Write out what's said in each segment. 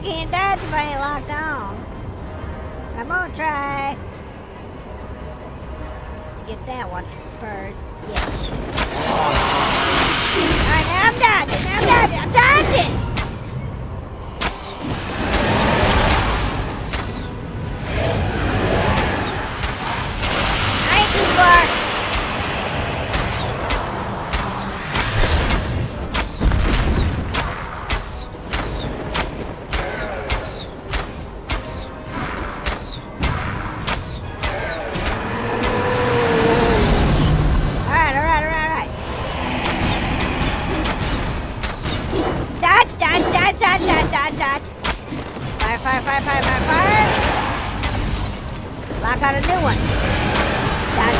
can't dodge if I ain't locked on. I'm gonna try to get that one first. Yeah. Alright, now I'm dodging. I'm dodging! I ain't too far. Dodge. Fire. Lock out a new one. Dodge.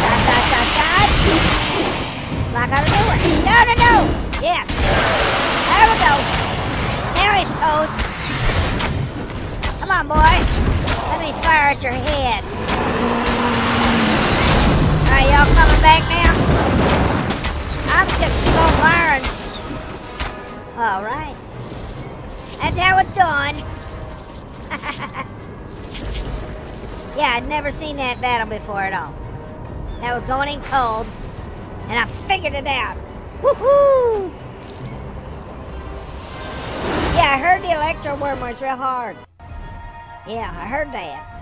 Lock out a new one. No. Yes. There we go. Now he's toast. Come on, boy. Let me fire at your head. Alright, y'all coming back now? I'm just so firing. Alright. That's how it's done. Yeah, I'd never seen that battle before at all. That was going in cold, and I figured it out. Woohoo! Yeah, I heard the electro worm was real hard. Yeah, I heard that.